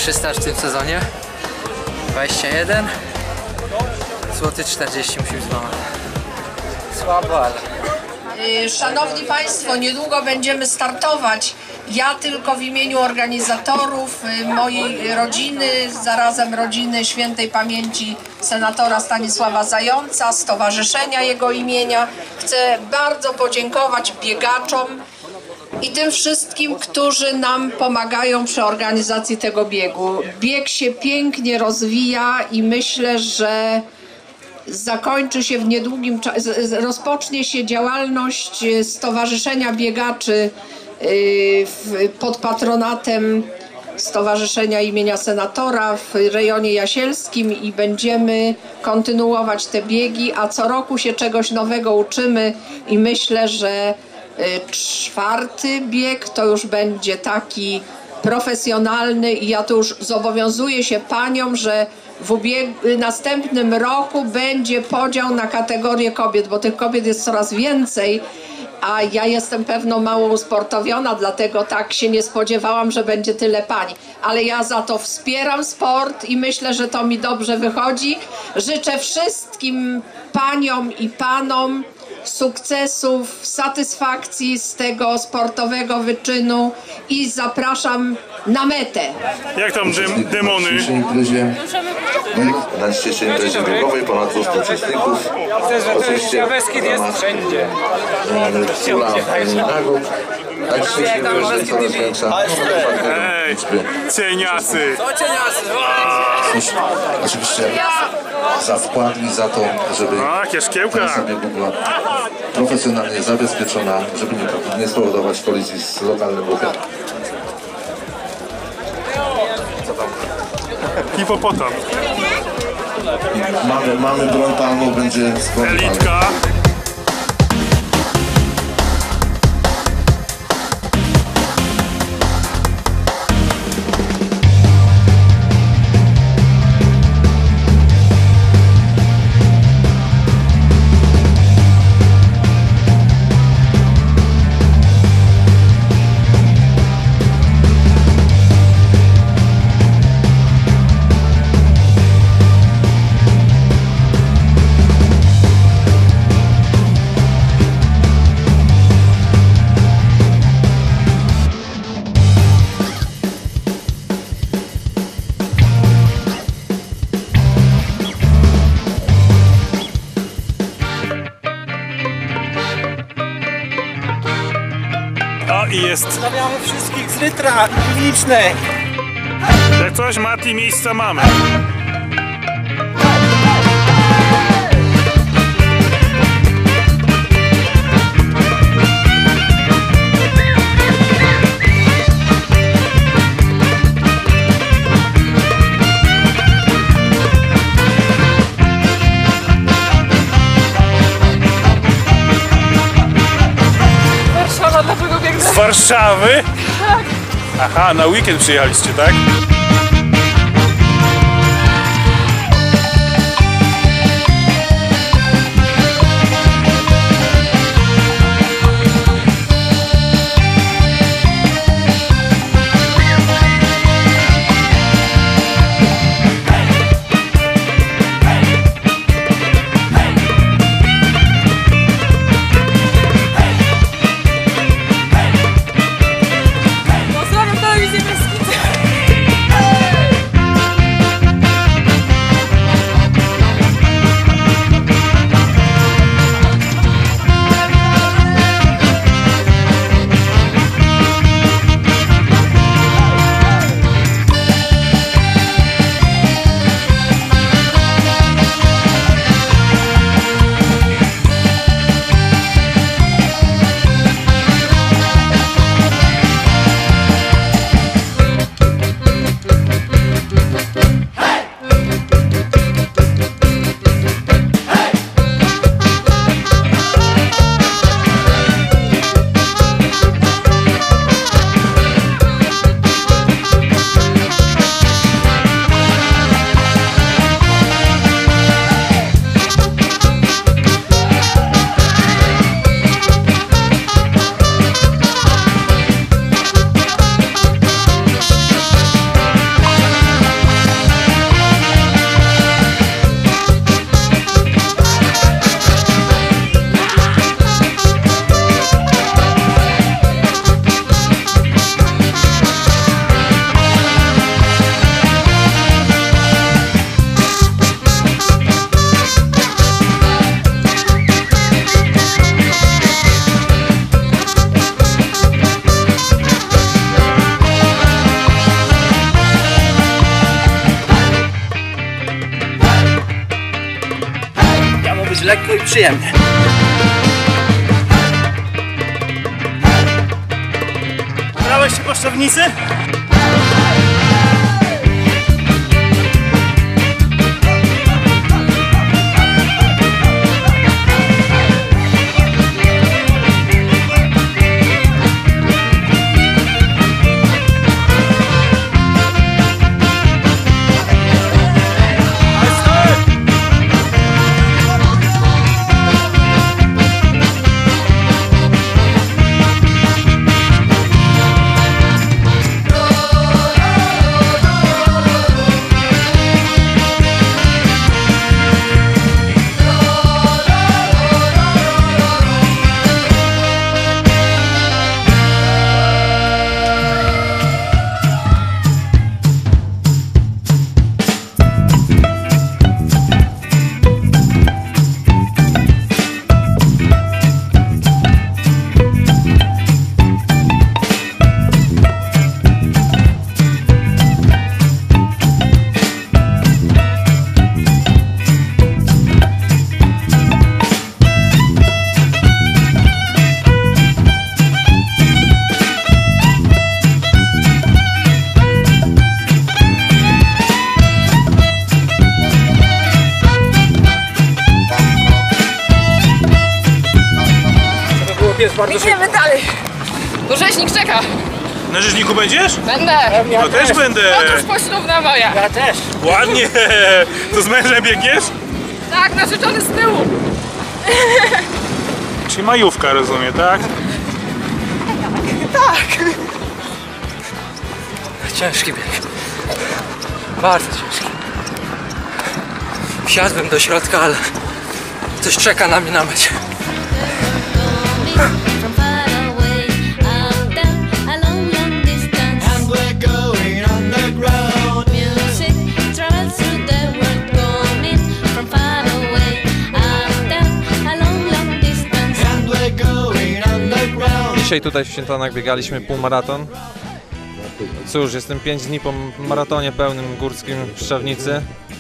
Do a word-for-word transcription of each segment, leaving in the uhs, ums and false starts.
trzysta w tym sezonie. dwadzieścia jeden złoty czterdzieści musi być złamane. Słabo, ale... Szanowni Państwo, niedługo będziemy startować. Ja tylko w imieniu organizatorów, mojej rodziny, zarazem rodziny świętej pamięci senatora Stanisława Zająca, stowarzyszenia jego imienia, chcę bardzo podziękować biegaczom i tym wszystkim, którzy nam pomagają przy organizacji tego biegu. Bieg się pięknie rozwija i myślę, że zakończy się w niedługim czasie, rozpocznie się działalność Stowarzyszenia Biegaczy pod patronatem Stowarzyszenia imienia Senatora w rejonie jasielskim i będziemy kontynuować te biegi, a co roku się czegoś nowego uczymy i myślę, że czwarty bieg to już będzie taki profesjonalny i ja tu już zobowiązuję się paniom, że w ubieg- następnym roku będzie podział na kategorię kobiet, bo tych kobiet jest coraz więcej, a ja jestem pewno mało usportowiona, dlatego tak się nie spodziewałam, że będzie tyle pań. Ale ja za to wspieram sport i myślę, że to mi dobrze wychodzi. Życzę wszystkim paniom i panom sukcesów, satysfakcji z tego sportowego wyczynu i zapraszam na metę. Jak tam dym, demony? Na dzisiejszej imprezie biegowej ponad dwieście uczestników. Oczywiście Beskid jest wszędzie. pula nagród. A dzisiejsza impreza jest coraz większa. Ej, cieniasy! Co cieniasy? Oczywiście za wkład i za to, żeby A, kieszkiełka! trasa biegu była profesjonalnie zabezpieczona, żeby nie, nie spowodować kolizji z lokalnym ruchem. Hipopotam. Mamy, mamy broń palną, będzie z broni palnej. Elitka. O, i jest. Pozdrawiamy wszystkich z Rytra i Gliwicznej. Jak coś, Mati, miejsca mamy. Z Warszawy? Tak. Aha, na weekend przyjechaliście, tak? lekko i przyjemnie. Brałeś się po szczawnicy? Jest bardzo Idziemy dalej. Bo rzeźnik czeka. Na rzeźniku będziesz? Będę. Ja też będę. Podróż poślubna moja. Ja też. Ładnie. To z mężem biegniesz? Tak, narzeczony z tyłu. Czyli majówka, rozumiem, tak? Tak. Ciężki bieg. Bardzo ciężki. Wsiadłem do środka, ale coś czeka na mnie na mecie. From far away, up down, a long, long distance. And we're going underground. Music travels through the world, coming from far away, up down, a long, long distance. And we're going underground. Dzisiaj tutaj w Świętonach biegaliśmy półmaraton. Cóż, jestem pięć dni po maratonie pełnym górskim w Szczawnicy.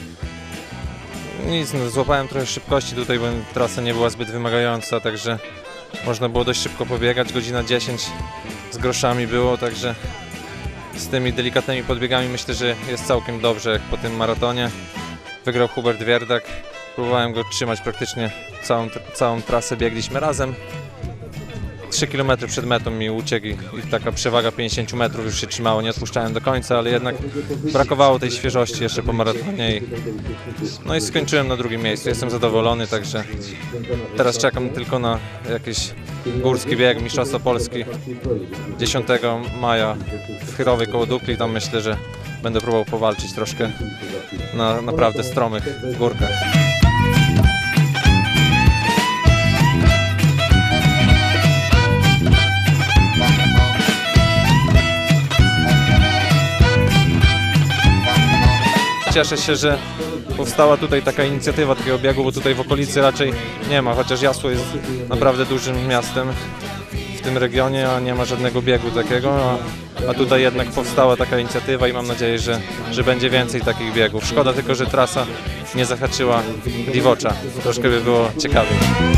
Nic, no, złapałem trochę szybkości tutaj, bo trasa nie była zbyt wymagająca, także można było dość szybko pobiegać. Godzina dziesięć z groszami było, także z tymi delikatnymi podbiegami myślę, że jest całkiem dobrze jak po tym maratonie. Wygrał Hubert Wierdak. Próbowałem go trzymać praktycznie całą, całą trasę, biegliśmy razem. trzy kilometry przed metą mi uciekł i, i taka przewaga pięćdziesiąt metrów już się trzymało, nie odpuszczałem do końca, ale jednak brakowało tej świeżości jeszcze po maratonie. I, no i skończyłem na drugim miejscu, jestem zadowolony, także teraz czekam tylko na jakiś górski bieg, Mistrzostwo Polski dziesiątego maja w Chyrowej koło Dukli. Tam myślę, że będę próbował powalczyć troszkę na naprawdę stromych górkach. Cieszę się, że powstała tutaj taka inicjatywa takiego biegu, bo tutaj w okolicy raczej nie ma, chociaż Jasło jest naprawdę dużym miastem w tym regionie, a nie ma żadnego biegu takiego, a, a tutaj jednak powstała taka inicjatywa i mam nadzieję, że, że będzie więcej takich biegów. Szkoda tylko, że trasa nie zahaczyła Diwocza, troszkę by było ciekawiej.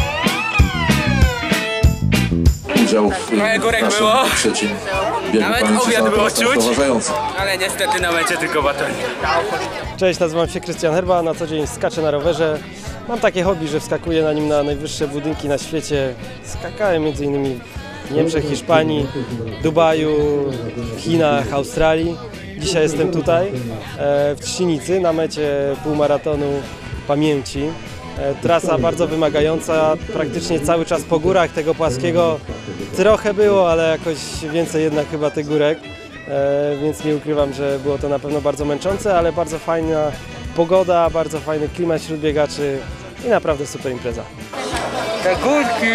Udział w naszym trzecim biegu pamięci zapraszającym. Ale niestety na mecie tylko batonik. Cześć, nazywam się Krystian Herba, na co dzień skaczę na rowerze. Mam takie hobby, że wskakuję na nim na najwyższe budynki na świecie. Skakałem między innymi w Niemczech, Hiszpanii, Dubaju, Chinach, Australii. Dzisiaj jestem tutaj w Trzcinicy na mecie półmaratonu pamięci. Trasa bardzo wymagająca, praktycznie cały czas po górach, tego płaskiego trochę było, ale jakoś więcej jednak chyba tych górek, więc nie ukrywam, że było to na pewno bardzo męczące, ale bardzo fajna pogoda, bardzo fajny klimat wśród biegaczy i naprawdę super impreza. Te górki!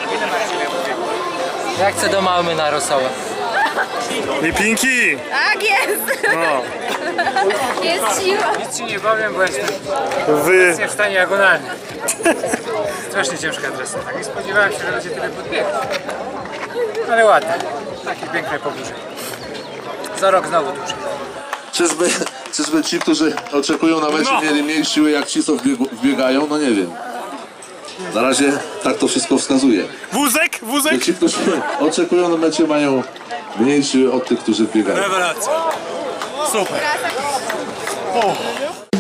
Jak chcę do Malmy na Rosołę. I Pinki! Tak jest. No. Jest siła. Nic ci nie powiem, bo jestem Wy... w stanie agonalnym. Strasznie ciężka trasa. Tak nie spodziewałem się, że będzie tyle podbiegów. Ale ładne. Takie piękne pogórze. Za rok znowu dłużej. Czyżby, czyżby ci, którzy oczekują na mecie, mieli mniej siły jak ci, co wbiegu, wbiegają? No nie wiem. Na razie tak to wszystko wskazuje. Wózek? Wózek? Ci, którzy oczekują na mecie, mają mniejszy od tych, którzy biegają. Rewelacja. Super.